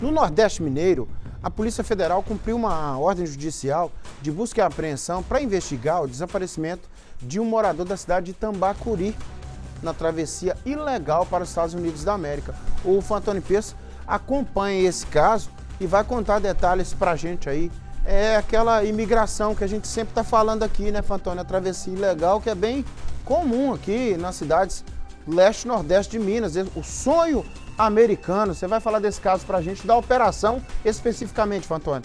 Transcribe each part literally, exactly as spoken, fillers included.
No Nordeste Mineiro, a Polícia Federal cumpriu uma ordem judicial de busca e apreensão para investigar o desaparecimento de um morador da cidade de Tambacuri, na travessia ilegal para os Estados Unidos da América. O Fantoni Peço acompanha esse caso e vai contar detalhes para a gente aí. É aquela imigração que a gente sempre está falando aqui, né, Fantoni? A travessia ilegal que é bem comum aqui nas cidades leste e nordeste de Minas. O sonho americano. Você vai falar desse caso para a gente, da operação especificamente, Fantoni.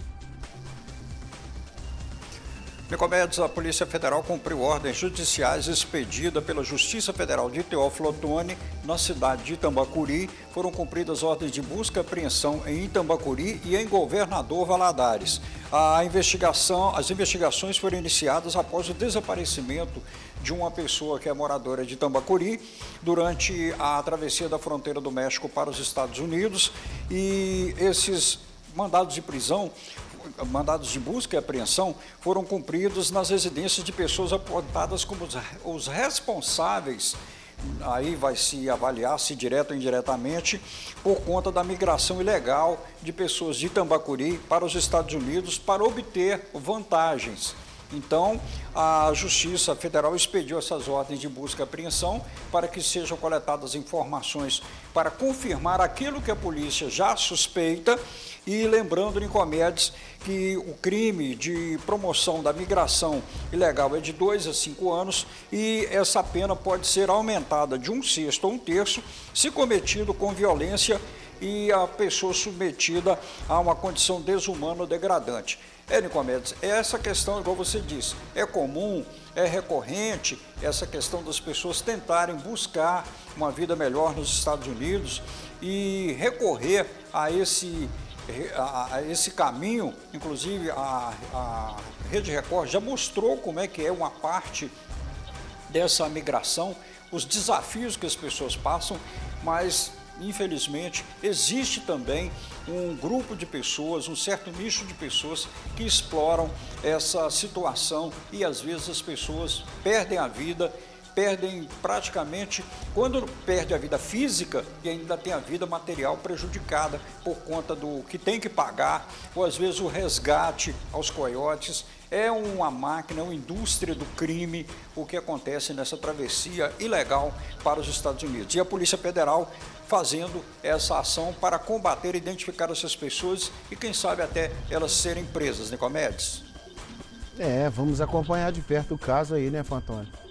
Nicomedes, a Polícia Federal cumpriu ordens judiciais expedidas pela Justiça Federal de Teófilo Otoni, na cidade de Tambacuri. Foram cumpridas ordens de busca e apreensão em Tambacuri e em Governador Valadares. A investigação, as investigações foram iniciadas após o desaparecimento de uma pessoa que é moradora de Tambacuri durante a travessia da fronteira do México para os Estados Unidos, e esses mandados de prisão mandados de busca e apreensão foram cumpridos nas residências de pessoas apontadas como os responsáveis. Aí vai se avaliar se direto ou indiretamente por conta da migração ilegal de pessoas de Tambacuri para os Estados Unidos para obter vantagens. Então, a Justiça Federal expediu essas ordens de busca e apreensão para que sejam coletadas informações para confirmar aquilo que a polícia já suspeita. E lembrando, Nicomedes, que o crime de promoção da migração ilegal é de dois a cinco anos e essa pena pode ser aumentada de um sexto a um terço se cometido com violência e a pessoa submetida a uma condição desumana ou degradante. É, Nicomedes, essa questão, igual você disse, é comum, é recorrente, essa questão das pessoas tentarem buscar uma vida melhor nos Estados Unidos e recorrer a esse, a, a esse caminho. Inclusive, a, a Rede Record já mostrou como é que é uma parte dessa migração, os desafios que as pessoas passam, mas infelizmente, existe também um grupo de pessoas, um certo nicho de pessoas que exploram essa situação e às vezes as pessoas perdem a vida, perdem praticamente, quando perde a vida física e ainda tem a vida material prejudicada por conta do que tem que pagar, ou às vezes o resgate aos coiotes. É uma máquina, uma indústria do crime, o que acontece nessa travessia ilegal para os Estados Unidos. E a Polícia Federal fazendo essa ação para combater e identificar essas pessoas e, quem sabe, até elas serem presas, Nicomedes. É, vamos acompanhar de perto o caso aí, né, Fantoni?